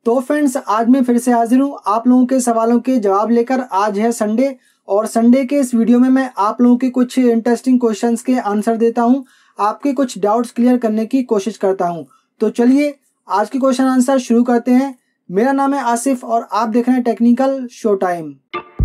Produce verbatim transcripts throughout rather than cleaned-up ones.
तो फ्रेंड्स, आज मैं फिर से हाजिर हूँ आप लोगों के सवालों के जवाब लेकर। आज है संडे और संडे के इस वीडियो में मैं आप लोगों के कुछ इंटरेस्टिंग क्वेश्चंस के आंसर देता हूँ, आपके कुछ डाउट्स क्लियर करने की कोशिश करता हूँ। तो चलिए आज के क्वेश्चन आंसर शुरू करते हैं। मेरा नाम है आसिफ और आप देख रहे हैं टेक्निकल शो टाइम।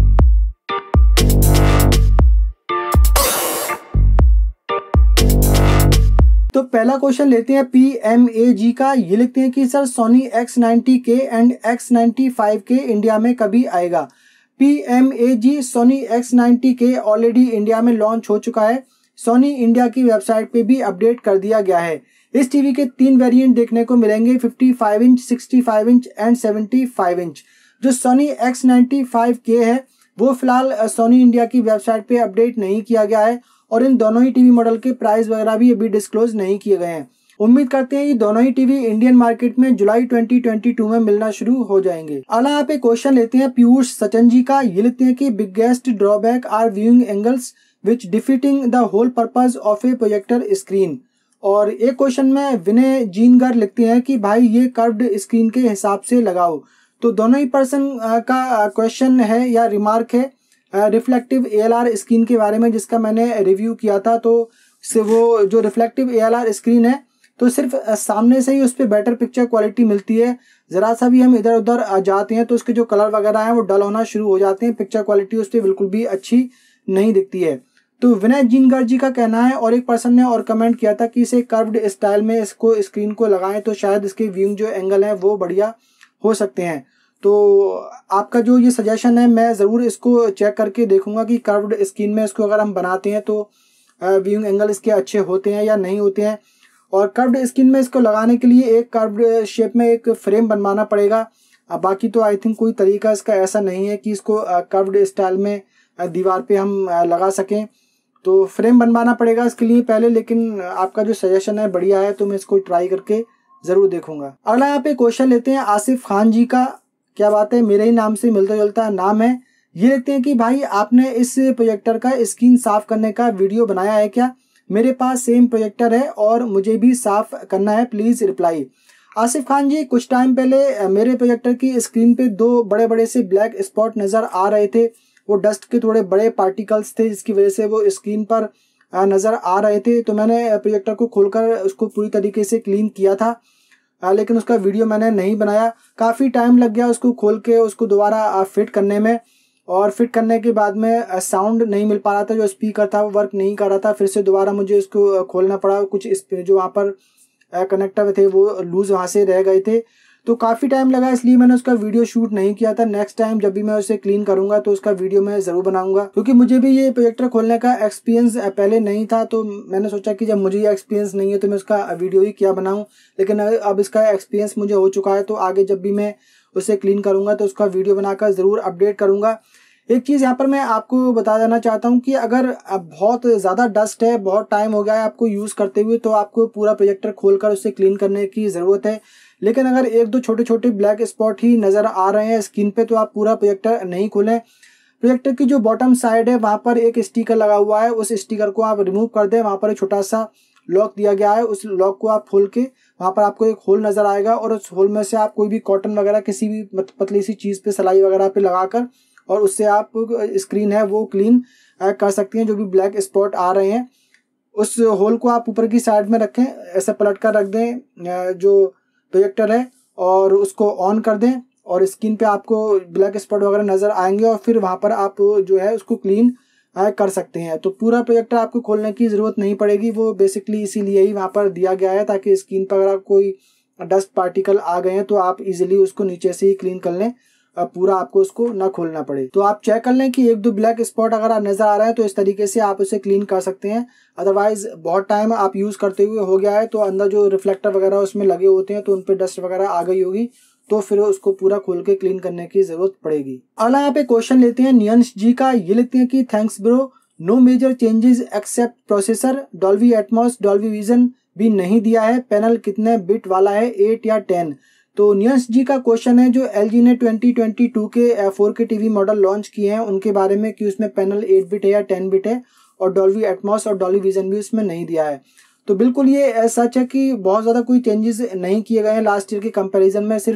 तो पहला क्वेश्चन लेते हैं पी एम ए जी का। ये लिखते हैं कि sir Sony X ninety K and X ninety five K India में कभी आएगा। P M A G Sony X ninety K already India में लॉन्च हो चुका है। सोनी इंडिया की वेबसाइट पे भी अपडेट कर दिया गया है। इस टीवी के तीन वेरिएंट देखने को मिलेंगे, fifty five inch, sixty five inch and seventy five inch. जो Sony X ninety five K है वो फिलहाल सोनी इंडिया की वेबसाइट पे अपडेट नहीं किया गया है और इन दोनों ही टीवी मॉडल के प्राइस वगैरह भी अभी डिस्क्लोज नहीं किए गए हैं। उम्मीद करते हैं ये दोनों ही टीवी इंडियन मार्केट में जुलाई ट्वेंटी ट्वेंटी टू में मिलना शुरू हो जाएंगे। अगला यहाँ पे क्वेश्चन लेते हैं पीयूष सचन जी का। ये लिखते हैं कि biggest drawback are viewing angles which defeating the whole purpose of a projector screen. और एक क्वेश्चन में विनय जीनगर लिखते हैं कि भाई ये कर्व्ड स्क्रीन के हिसाब से लगाओ। तो दोनों ही पर्सन का क्वेश्चन है या रिमार्क है reflective A L R screen के बारे में, जिसका मैंने रिव्यू किया था। तो से वो जो reflective A L R screen है तो सिर्फ सामने से ही उस पर बेटर पिक्चर क्वालिटी मिलती है। ज़रा सा भी हम इधर उधर जाते हैं तो उसके जो कलर वगैरह हैं वो डल होना शुरू हो जाते हैं, पिक्चर क्वालिटी उस पर बिल्कुल भी अच्छी नहीं दिखती है। तो विनय जिनगर जी का कहना है। और एक पर्सन ने और कमेंट किया था कि इसे कर्व्ड स्टाइल में इसको स्क्रीन को लगाएं तो शायद इसके व्यूइंग जो एंगल है वो बढ़िया हो सकते हैं। तो आपका जो ये सजेशन है मैं ज़रूर इसको चेक करके देखूंगा कि कर्व्ड स्क्रीन में इसको अगर हम बनाते हैं तो व्यूइंग एंगल इसके अच्छे होते हैं या नहीं होते हैं। और कर्व्ड स्क्रीन में इसको लगाने के लिए एक कर्व्ड शेप में एक फ्रेम बनवाना पड़ेगा। अब बाकी तो आई थिंक कोई तरीका इसका ऐसा नहीं है कि इसको कर्व्ड स्टाइल में दीवार पे हम लगा सकें। तो फ्रेम बनवाना पड़ेगा इसके लिए पहले, लेकिन आपका जो सजेशन है बढ़िया है तो मैं इसको ट्राई करके ज़रूर देखूंगा। अगला यहाँ पे क्वेश्चन लेते हैं आसिफ खान जी का। क्या बात है, मेरे ही नाम से मिलता जुलता नाम है। ये लिखते हैं कि भाई आपने इस प्रोजेक्टर का स्क्रीन साफ करने का वीडियो बनाया है क्या? मेरे पास सेम प्रोजेक्टर है और मुझे भी साफ करना है, प्लीज रिप्लाई। आसिफ खान जी, कुछ टाइम पहले मेरे प्रोजेक्टर की स्क्रीन पे दो बड़े बड़े से ब्लैक स्पॉट नजर आ रहे थे। वो डस्ट के थोड़े बड़े पार्टिकल्स थे जिसकी वजह से वो स्क्रीन पर नजर आ रहे थे। तो मैंने प्रोजेक्टर को खोलकर उसको पूरी तरीके से क्लीन किया था, आ, लेकिन उसका वीडियो मैंने नहीं बनाया। काफ़ी टाइम लग गया उसको खोल के उसको दोबारा फिट करने में, और फिट करने के बाद में साउंड नहीं मिल पा रहा था, जो स्पीकर था वो वर्क नहीं कर रहा था। फिर से दोबारा मुझे उसको खोलना पड़ा, कुछ जो वहाँ पर कनेक्टर थे वो लूज वहाँ से रह गए थे। तो काफ़ी टाइम लगा, इसलिए मैंने उसका वीडियो शूट नहीं किया था। नेक्स्ट टाइम जब भी मैं उसे क्लीन करूंगा तो उसका वीडियो मैं ज़रूर बनाऊंगा, क्योंकि मुझे भी ये प्रोजेक्टर खोलने का एक्सपीरियंस पहले नहीं था। तो मैंने सोचा कि जब मुझे ये एक्सपीरियंस नहीं है तो मैं उसका वीडियो ही क्या बनाऊं। लेकिन अब इसका एक्सपीरियंस मुझे हो चुका है, तो आगे जब भी मैं उसे क्लीन करूंगा तो उसका वीडियो बनाकर ज़रूर अपडेट करूंगा। एक चीज़ यहाँ पर मैं आपको बता देना चाहता हूँ कि अगर बहुत ज़्यादा डस्ट है, बहुत टाइम हो गया है आपको यूज़ करते हुए, तो आपको पूरा प्रोजेक्टर खोलकर उसे क्लीन करने की ज़रूरत है। लेकिन अगर एक दो छोटे छोटे ब्लैक स्पॉट ही नज़र आ रहे हैं स्क्रीन पे तो आप पूरा प्रोजेक्टर नहीं खोलें। प्रोजेक्टर की जो बॉटम साइड है वहाँ पर एक स्टिकर लगा हुआ है, उस स्टिकर को आप रिमूव कर दें। वहाँ पर एक छोटा सा लॉक दिया गया है, उस लॉक को आप खोल के वहाँ पर आपको एक होल नज़र आएगा, और उस होल में से आप कोई भी कॉटन वगैरह किसी भी पतली सी चीज़ पे, सिलाई वगैरह पे लगाकर, और उससे आप स्क्रीन है वो क्लीन कर सकती हैं। जो भी ब्लैक स्पॉट आ रहे हैं उस होल को आप ऊपर की साइड में रखें, ऐसे पलट कर रख दें जो प्रोजेक्टर है, और उसको ऑन कर दें और स्क्रीन पे आपको ब्लैक स्पॉट वगैरह नज़र आएंगे, और फिर वहाँ पर आप जो है उसको क्लीन कर सकते हैं। तो पूरा प्रोजेक्टर आपको खोलने की ज़रूरत नहीं पड़ेगी। वो बेसिकली इसीलिए ही वहाँ पर दिया गया है ताकि स्क्रीन पर अगर कोई डस्ट पार्टिकल आ गए हैं तो आप इजीली उसको नीचे से ही क्लीन कर लें, पूरा आपको उसको ना खोलना पड़े। तो आप चेक कर लें कि एक दो ब्लैक स्पॉट अगर नज़र आ रहा है तो इस तरीके से आप उसे क्लीन कर सकते हैं। अदरवाइज बहुत टाइम आप यूज़ करते हुए हो गया है तो अंदर जो रिफ्लेक्टर वगैरह उसमें लगे होते हैं तो उन पर डस्ट वगैरह आ गई होगी, तो फिर उसको पूरा खोल के क्लीन करने की जरूरत पड़ेगी। अगला यहाँ पे क्वेश्चन लेते हैं नियंश जी का। ये लिखते हैं कि thanks bro, no major changes except processor, Dolby Atmos, Dolby vision भी नहीं दिया है। पैनल कितने बिट वाला है, एट या टेन? तो नियंश जी का क्वेश्चन है जो एलजी ने ट्वेंटी ट्वेंटी टू के four K TV model launch किए हैं उनके बारे में, कि उसमें पैनल एट बिट है या टेन बिट है, और डॉल्बी एटमॉस और डॉल्बी विजन भी उसमें नहीं दिया है। तो बिल्कुल ये सच है कि बहुत ज़्यादा कोई चेंजेस नहीं किए गए हैं लास्ट ईयर के कंपैरिजन में। सिर्फ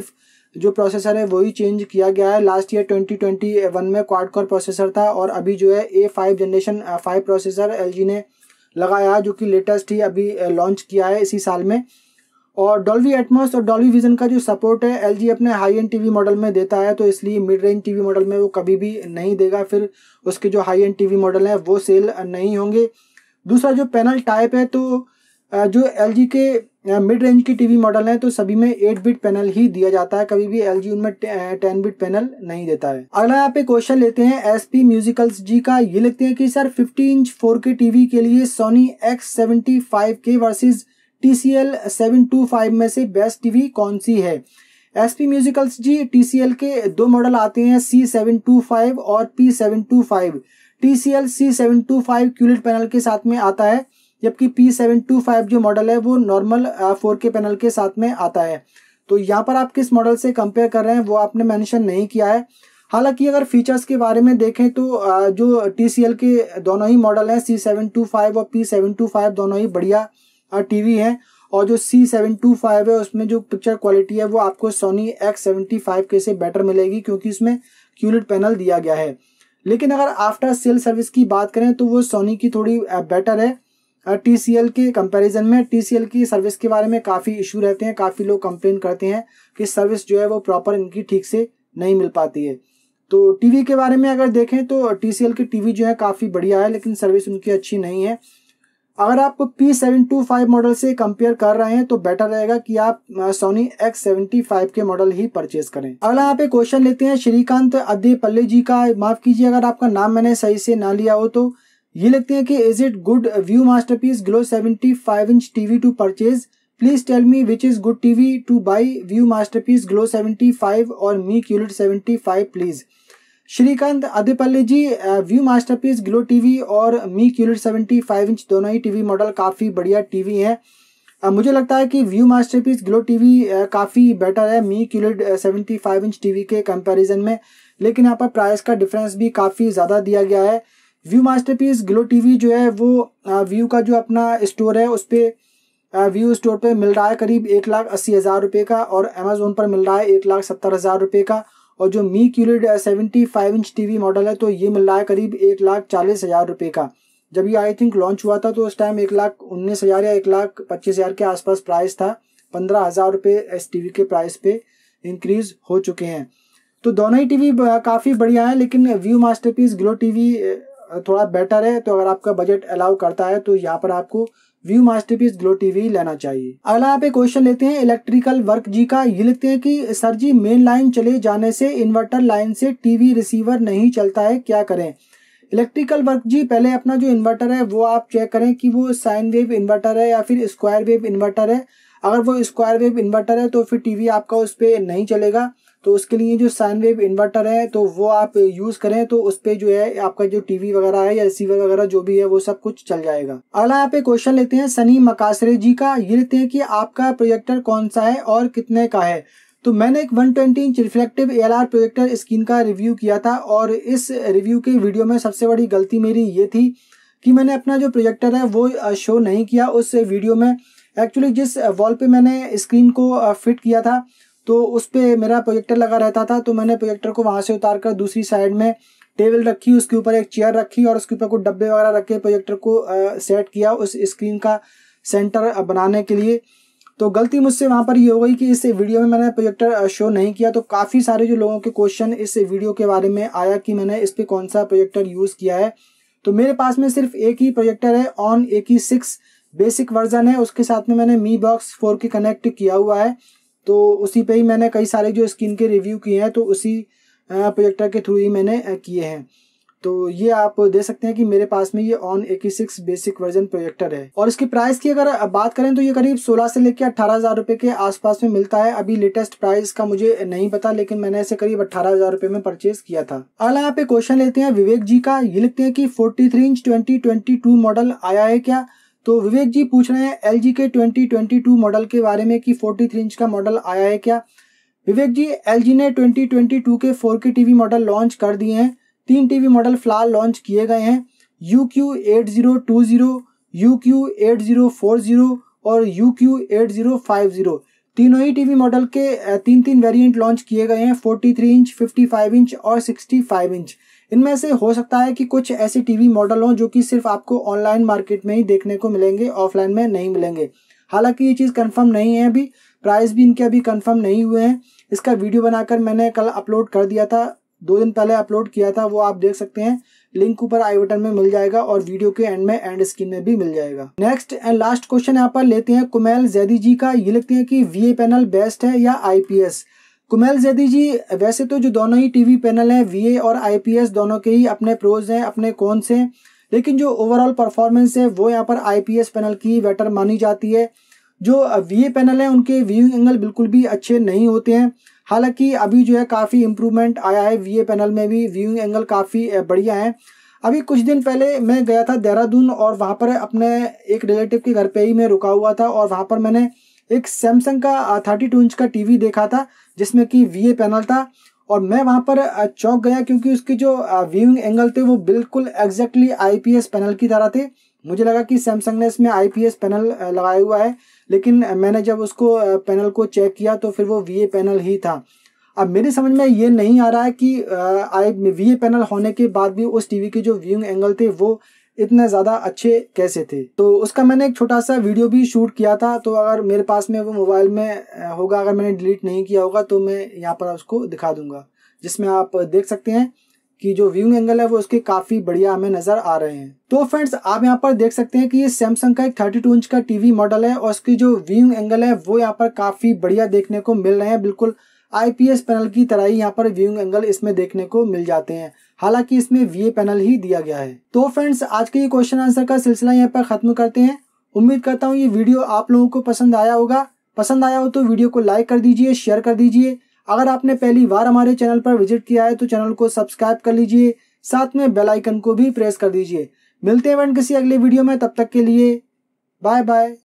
जो प्रोसेसर है वही चेंज किया गया है। Last year twenty twenty one में क्वाड कोर प्रोसेसर था और अभी जो है A five generation five processor LG ने लगाया जो कि लेटेस्ट ही अभी लॉन्च किया है इसी साल में। और डॉल्बी एटमॉस और डॉल्बी विजन का जो सपोर्ट है एलजी अपने हाई एंड टीवी मॉडल में देता है, तो इसलिए मिड रेंज टीवी मॉडल में वो कभी भी नहीं देगा, फिर उसके जो हाई एंड टीवी मॉडल हैं वो सेल नहीं होंगे। दूसरा जो पैनल टाइप है तो जो एलजी के मिड रेंज की टीवी मॉडल हैं तो सभी में एट बिट पैनल ही दिया जाता है, कभी भी एलजी उनमें टेन बिट पैनल नहीं देता है। अगला यहाँ पे क्वेश्चन लेते हैं एसपी म्यूजिकल्स जी का। ये लिखते हैं कि sir fifty inch four K TV के लिए Sony X seventy five K versus TCL seven two five में से बेस्ट टीवी कौन सी है। एसपी म्यूजिकल्स जी टीसीएल के दो मॉडल आते हैं सी सेवन टू फाइव और P seven two five. TCL C seven two five QLED panel के साथ में आता है, जबकि पी सेवन टू फाइव जो मॉडल है वो नॉर्मल फोर के पैनल के साथ में आता है। तो यहाँ पर आप किस मॉडल से कंपेयर कर रहे हैं वो आपने मेंशन नहीं किया है। हालांकि अगर फीचर्स के बारे में देखें तो जो टीसीएल के दोनों ही मॉडल हैं सी सेवन टू फाइव और पी सेवन टू फाइव दोनों ही बढ़िया टीवी है, और जो सी सेवन टू फाइव है उसमें जो पिक्चर क्वालिटी है वो आपको सोनी एक्स सेवेंटी फाइव के से बेटर मिलेगी क्योंकि इसमें क्यूलेट पैनल दिया गया है। लेकिन अगर आफ्टर सेल सर्विस की बात करें तो वो सोनी की थोड़ी बेटर है टीसीएल के कंपैरिजन में। टीसीएल की सर्विस के बारे में काफ़ी इशू रहते हैं, काफ़ी लोग कंप्लेन करते हैं कि सर्विस जो है वो प्रॉपर इनकी ठीक से नहीं मिल पाती है। तो टीवी के बारे में अगर देखें तो टीसीएल की टीवी जो है काफ़ी बढ़िया है, लेकिन सर्विस उनकी अच्छी नहीं है। अगर आप P seven two five model से कंपेयर कर रहे हैं तो बेटर रहेगा कि आप Sony X seventy five K model ही परचेज करें। अगला यहाँ पे क्वेश्चन लेते हैं श्रीकांत अद्देपल्ले जी का। माफ कीजिए अगर आपका नाम मैंने सही से ना लिया हो। तो ये लिखते हैं कि is it good Vu Masterpiece Glo seventy five inch TV to purchase, please tell me which is good TV to buy, Vu Masterpiece Glo seventy five और Mi QLED seventy five please. Srikant Addepalle ji, Vu Masterpiece Glo TV और Mi QLED seventy five inch दोनों ही TV model काफ़ी बढ़िया TV हैं। मुझे लगता है कि व्यू मास्टरपीस ग्लो टीवी काफ़ी बेटर है Mi QLED seventy five inch TV के कंपैरिजन में, लेकिन यहाँ पर प्राइस का डिफरेंस भी काफ़ी ज़्यादा दिया गया है। व्यू मास्टरपीस ग्लो टीवी जो है वो व्यू का जो अपना स्टोर है उस पर व्यू स्टोर पे मिल रहा है करीब एक लाख अस्सी हज़ार रुपये का, और अमेजोन पर मिल रहा है एक लाख सत्तर हज़ार रुपये का। और जो Mi QLED seventy five inch TV model है तो ये मिल रहा है करीब एक लाख चालीस हज़ार रुपये का। जब ये आई थिंक लॉन्च हुआ था तो उस टाइम एक लाख उन्नीस हज़ार या एक लाख पच्चीस हज़ार के आसपास प्राइस था। पंद्रह हज़ार रुपये इस टीवी के प्राइस पे इंक्रीज हो चुके हैं। तो दोनों ही टीवी काफ़ी बढ़िया है, लेकिन व्यू मास्टरपीस ग्लो टीवी थोड़ा बेटर है। तो अगर आपका बजट अलाउ करता है तो यहाँ पर आपको व्यू मास्टरपीस ग्लो टीवी लेना चाहिए। अगला यहाँ पे क्वेश्चन लेते हैं इलेक्ट्रिकल वर्क जी का। ये लिखते हैं कि सर जी मेन लाइन चले जाने से इन्वर्टर लाइन से टीवी रिसीवर नहीं चलता है, क्या करें। इलेक्ट्रिकल वर्क जी, पहले अपना जो इन्वर्टर है वो आप चेक करें कि वो साइन वेव इन्वर्टर है या फिर स्क्वायर वेव इन्वर्टर है। अगर वो स्क्वायर वेव इन्वर्टर है तो फिर टीवी आपका उस पर नहीं चलेगा, तो उसके लिए जो साइन वेव इन्वर्टर है तो वो आप यूज़ करें, तो उस पर जो है आपका जो टीवी वगैरह है या रिसीवर वगैरह जो भी है वो सब कुछ चल जाएगा। अगला यहाँ पे क्वेश्चन लेते हैं सनी मकासरे जी का। ये लेते हैं कि आपका प्रोजेक्टर कौन सा है और कितने का है। तो मैंने एक one twenty inch reflective A L R projector screen का रिव्यू किया था, और इस रिव्यू के वीडियो में सबसे बड़ी गलती मेरी ये थी कि मैंने अपना जो प्रोजेक्टर है वो शो नहीं किया उस वीडियो में। एक्चुअली जिस वॉल पे मैंने स्क्रीन को फिट किया था तो उस पर मेरा प्रोजेक्टर लगा रहता था, तो मैंने प्रोजेक्टर को वहाँ से उतार कर दूसरी साइड में टेबल रखी, उसके ऊपर एक चेयर रखी और उसके ऊपर कुछ डब्बे वगैरह रख के प्रोजेक्टर को आ, सेट किया उस स्क्रीन का सेंटर बनाने के लिए। तो गलती मुझसे वहाँ पर ये हो गई कि इस वीडियो में मैंने प्रोजेक्टर शो नहीं किया। तो काफ़ी सारे जो लोगों के क्वेश्चन इस वीडियो के बारे में आया कि मैंने इस पर कौन सा प्रोजेक्टर यूज़ किया है। तो मेरे पास में सिर्फ एक ही प्रोजेक्टर है, ऑन ए की सिक्स बेसिक वर्जन है, उसके साथ में मैंने मी बॉक्स फोर की कनेक्ट किया हुआ है। तो उसी पे ही मैंने कई सारे जो स्क्रीन के रिव्यू किए हैं तो उसी प्रोजेक्टर के थ्रू ही मैंने किए हैं। तो ये आप दे सकते हैं कि मेरे पास में ये ऑन ए की सिक्स बेसिक वर्जन प्रोजेक्टर है। और इसकी प्राइस की अगर बात करें तो ये करीब सोलह से लेकर अट्ठारह हज़ार रुपये के आसपास में मिलता है। अभी लेटेस्ट प्राइस का मुझे नहीं पता, लेकिन मैंने इसे करीब अट्ठारह हज़ार रुपये में परचेज किया था। अगला यहाँ पे क्वेश्चन लेते हैं विवेक जी का। ये लिखते हैं कि forty three inch twenty twenty two model आया है क्या। तो विवेक जी पूछ रहे हैं एलजी के ट्वेंटी ट्वेंटी टू मॉडल के बारे में कि फोर्टी थ्री इंच का मॉडल आया है क्या। विवेक जी, एलजी ने ट्वेंटी ट्वेंटी टू के four K TV model launch कर दिए हैं। तीन टीवी मॉडल फिलहाल लॉन्च किए गए हैं, U Q eight zero two zero, U Q eight zero four zero और U Q eight zero five zero. तीनों ही टीवी मॉडल के तीन तीन वेरिएंट लॉन्च किए गए हैं, तैंतालीस इंच, पचपन इंच और पैंसठ इंच। इनमें से हो सकता है कि कुछ ऐसे टीवी मॉडल हों जो कि सिर्फ आपको ऑनलाइन मार्केट में ही देखने को मिलेंगे, ऑफलाइन में नहीं मिलेंगे। हालांकि ये चीज़ कंफर्म नहीं है, अभी प्राइस भी इनके अभी कंफर्म नहीं हुए हैं। इसका वीडियो बनाकर मैंने कल अपलोड कर दिया था, दो दिन पहले अपलोड किया था, वो आप देख सकते हैं। लिंक ऊपर आई बटन में मिल जाएगा और वीडियो के एंड में एंड स्क्रीन में भी मिल जाएगा। नेक्स्ट एंड लास्ट क्वेश्चन यहाँ पर लेते हैं कुमैल जैदी जी का। ये लिखते हैं कि वीए पैनल बेस्ट है या आईपीएस। कुमैल जैदी जी, वैसे तो जो दोनों ही टीवी पैनल हैं, वीए और आईपीएस, दोनों के ही अपने प्रोज हैं, अपने कॉन्स हैं, लेकिन जो ओवरऑल परफॉर्मेंस है वो यहाँ पर आईपीएस पैनल की बेटर मानी जाती है। जो वीए पैनल है उनके व्यूइंग एंगल बिल्कुल भी अच्छे नहीं होते हैं। हालांकि अभी जो है काफ़ी इम्प्रूवमेंट आया है, वीए पैनल में भी व्यूइंग एंगल काफ़ी बढ़िया है। अभी कुछ दिन पहले मैं गया था देहरादून और वहाँ पर अपने एक रिलेटिव के घर पे ही मैं रुका हुआ था और वहाँ पर मैंने एक सैमसंग का थर्टी टू इंच का टीवी देखा था जिसमें कि वीए पैनल था और मैं वहाँ पर चौंक गया क्योंकि उसके जो व्यूइंग एंगल थे वो बिल्कुल एग्जैक्टली आईपीएस पैनल की तरह थे। मुझे लगा कि सैमसंग ने इसमें आईपीएस पैनल लगाया हुआ है, लेकिन मैंने जब उसको पैनल को चेक किया तो फिर वो वीए पैनल ही था। अब मेरी समझ में ये नहीं आ रहा है कि आई वीए पैनल होने के बाद भी उस टीवी के जो व्यूइंग एंगल थे वो इतने ज़्यादा अच्छे कैसे थे। तो उसका मैंने एक छोटा सा वीडियो भी शूट किया था, तो अगर मेरे पास में वो मोबाइल में होगा, अगर मैंने डिलीट नहीं किया होगा तो मैं यहाँ पर उसको दिखा दूंगा, जिसमें आप देख सकते हैं कि जो व्यूइंग एंगल है वो उसके काफ़ी बढ़िया हमें नज़र आ रहे हैं। तो फ्रेंड्स, आप यहाँ पर देख सकते हैं कि ये सैमसंग का एक थर्टी टू इंच का टीवी मॉडल है और उसकी जो व्यूइंग एंगल है वो यहाँ पर काफ़ी बढ़िया देखने को मिल रहे हैं। बिल्कुल आईपीएस पैनल की तरह ही यहाँ पर व्यूइंग एंगल इसमें देखने को मिल जाते हैं, हालांकि इसमें वीए पैनल ही दिया गया है। तो फ्रेंड्स, आज के ये क्वेश्चन आंसर का सिलसिला यहाँ पर खत्म करते हैं। उम्मीद करता हूँ ये वीडियो आप लोगों को पसंद आया होगा। पसंद आया हो तो वीडियो को लाइक कर दीजिए, शेयर कर दीजिए। अगर आपने पहली बार हमारे चैनल पर विजिट किया है तो चैनल को सब्सक्राइब कर लीजिए, साथ में बेल आइकन को भी प्रेस कर दीजिए। मिलते हैं फ्रेंड किसी अगले वीडियो में, तब तक के लिए बाय बाय।